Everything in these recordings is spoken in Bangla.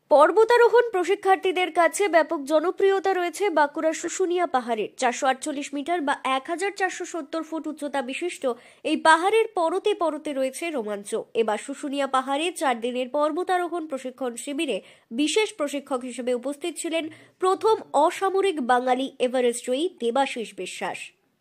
পর্বতারোহণ প্রশিক্ষার্থীদের কাছে ব্যাপক জনপ্রিয়তা রয়েছে বাঁকুড়ার শুশুনিয়া পাহাড়ের 448 মিটার বা 1470 ফুট উচ্চতা বিশিষ্ট এই পাহাড়ের পরতে পরতে রয়েছে রোমাঞ্চ। এবার শুশুনিয়া পাহাড়ে 4 দিনের পর্বতারোহণ প্রশিক্ষণ শিবিরে বিশেষ প্রশিক্ষক হিসেবে উপস্থিত ছিলেন প্রথম অসামরিক বাঙালি এভারেস্ট জয়ী দেবাশিস বিশ্বাস।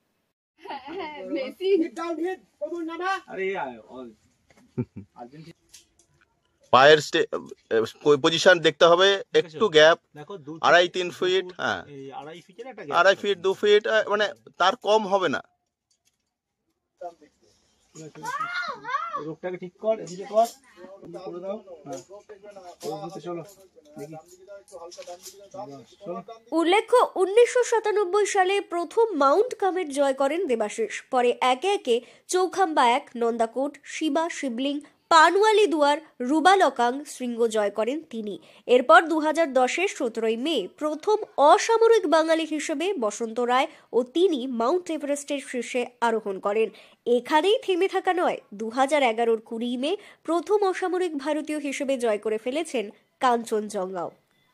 পায়ের পজিশন দেখতে হবে, একটু গ্যাপ 2.5-3 ফিট, হ্যাঁ 2.5 ফিট 2 ফিট, মানে তার কম হবে না। রোগটাকে ঠিক কর, এদিকে কর, করে দাও। উল্লেখ্য 1997 সালে প্রথম মাউন্ট কামেট জয় করেন দেবাশিস। পরে একে একে চৌখাম্বা 1, নন্দাকোট, শিবা, শিবলিং, পানওয়ালি দুয়ার, রুবালকাং শৃঙ্গ জয় করেন তিনি। এরপর 2010-এর 17 মে প্রথম অসামরিক বাঙালি হিসেবে বসন্ত রায় ও তিনি মাউন্ট এভারেস্টের শীর্ষে আরোহণ করেন। এখানেই থেমে থাকা নয়, 2011-র 20 মে প্রথম অসামরিক ভারতীয় হিসেবে জয় করে ফেলেছেন কাঞ্চনজঙ্ঘাও।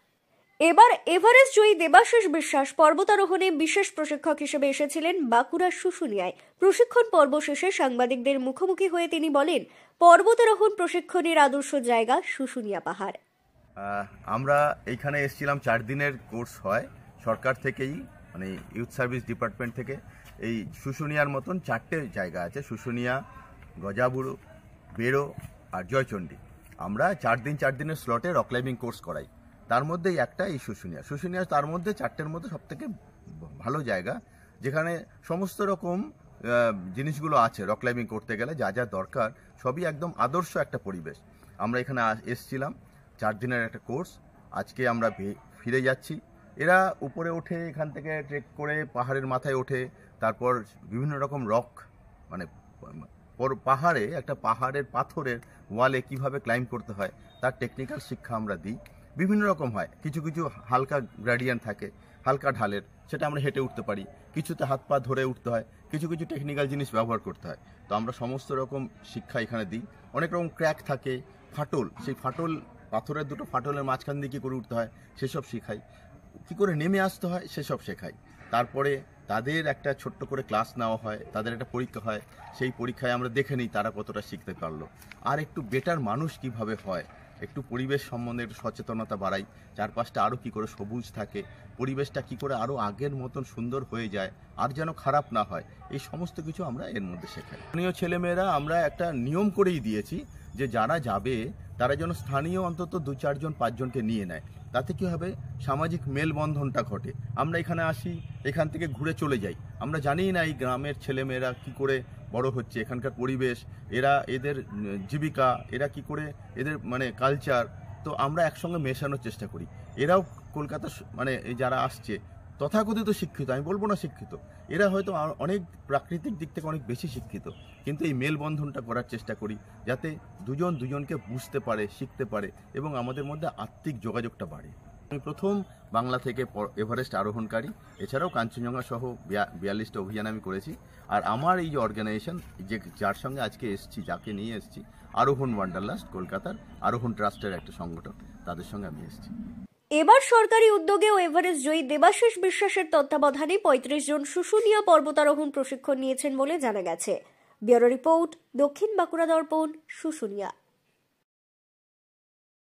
এবার এভারেস্ট জয়ী দেবাশিস বিশ্বাস পর্বতারোহণে বিশেষ প্রশিক্ষক হিসেবে এসেছিলেন বাঁকুড়ার শুশুনিয়ায়। প্রশিক্ষণ পর্ব শেষে সাংবাদিকদের মুখোমুখি হয়ে তিনি বলেন, পর্বতারোহণ প্রশিক্ষণের আদর্শ জায়গা শুশুনিয়া পাহাড়। আমরা এইখানে এসেছিলাম, 4 দিনের কোর্স হয় সরকার থেকেই, মানে ইউথ সার্ভিস ডিপার্টমেন্ট থেকে। এই শুশুনিয়ার মতন 4টে জায়গা আছে, শুশুনিয়া, গজাবুড়ো, বেড়ো আর জয়চণ্ডী। আমরা 4 দিনের স্লটে রক ক্লাইম্বিং কোর্স করাই। তার মধ্যেই একটা এই শুশুনিয়া তার মধ্যে 4টের মধ্যে সব থেকে ভালো জায়গা, যেখানে সমস্ত রকম জিনিসগুলো আছে। রক ক্লাইম্বিং করতে গেলে যা যা দরকার সবই একদম আদর্শ একটা পরিবেশ। আমরা এখানে এসছিলাম, 4 দিনের একটা কোর্স। আজকে আমরা ফিরে যাচ্ছি। এরা উপরে ওঠে, এখান থেকে ট্রেক করে পাহাড়ের মাথায় ওঠে, তারপর বিভিন্ন রকম রক, মানে পাহাড়ে একটা পাহাড়ের পাথরের ওয়ালে কিভাবে ক্লাইম্ব করতে হয় তার টেকনিক্যাল শিক্ষা আমরা দিই। বিভিন্ন রকম হয়, কিছু কিছু হালকা গ্রেডিয়েন্ট থাকে, হালকা ঢালের, সেটা আমরা হেঁটে উঠতে পারি। কিছুতে হাত পা ধরে উঠতে হয়, কিছু কিছু টেকনিক্যাল জিনিস ব্যবহার করতে হয়। তো আমরা সমস্ত রকম শিক্ষা এখানে দিই। অনেক রকম ক্র্যাক থাকে, ফাটল, সেই ফাটল, পাথরের দুটো ফাটলের মাঝখান দিয়ে কী করে উঠতে হয় সেসব শেখাই, কী করে নেমে আসতে হয় সেসব শেখাই। তারপরে তাদের একটা ছোট্ট করে ক্লাস নেওয়া হয়, তাদের একটা পরীক্ষা হয়, সেই পরীক্ষায় আমরা দেখে নিই তারা কতটা শিখতে পারলো। আর একটু বেটার মানুষ কিভাবে হয়, একটু পরিবেশ সম্বন্ধে একটু সচেতনতা বাড়াই, চারপাশটা আরও কী করে সবুজ থাকে, পরিবেশটা কী করে আরও আগের মতন সুন্দর হয়ে যায়, আর যেন খারাপ না হয়, এই সমস্ত কিছু আমরা এর মধ্যে শেখাই। স্থানীয় ছেলেমেয়েরা আমরা একটা নিয়ম করেই দিয়েছি যে যারা যাবে তারা যেন স্থানীয় অন্তত 2-4 জন 5 জনকে নিয়ে নেয়। তাতে কী হবে, সামাজিক মেলবন্ধনটা ঘটে। আমরা এখানে আসি, এখান থেকে ঘুরে চলে যাই, আমরা জানি না এই গ্রামের ছেলেমেয়েরা কী করে বড় হচ্ছে, এখানকার পরিবেশ, এরা এদের জীবিকা, এরা কি করে এদের মানে কালচার। তো আমরা একসঙ্গে মেশানোর চেষ্টা করি। এরাও কলকাতা, মানে যারা আসছে তথাকথিত শিক্ষিত, আমি বলবো না শিক্ষিত, এরা হয়তো অনেক প্রাকৃতিক দিক থেকে অনেক বেশি শিক্ষিত, কিন্তু এই মেলবন্ধনটা করার চেষ্টা করি যাতে দুজন দুজনকে বুঝতে পারে, শিখতে পারে এবং আমাদের মধ্যে আত্মিক যোগাযোগটা বাড়ে। আমি প্রথম বাংলা থেকে এভারেস্ট আরোহণকারী, এছাড়াও কাঞ্চনজঙ্ঘা সহ 42টা অভিযান আমি করেছি। আর আমার এই যে অর্গানাইজেশন, যার সঙ্গে আজকে এসেছি, যাকে নিয়ে এসেছি, আরোহণ ওয়ান্ডারলাস্ট, কলকাতার আরোহণ ট্রাস্টের একটা সংগঠন, তাদের সঙ্গে আমি এসেছি। এবার সরকারি উদ্যোগে ও এভারেস্ট জয়ী দেবাশিস বিশ্বাসের তত্ত্বাবধানে 35 জন শুশুনিয়া পর্বতারোহণ প্রশিক্ষণ নিয়েছেন বলে জানা গেছে। ব্যুরো রিপোর্ট, দক্ষিণ বাঁকুড়া দর্পণ, শুশুনিয়া।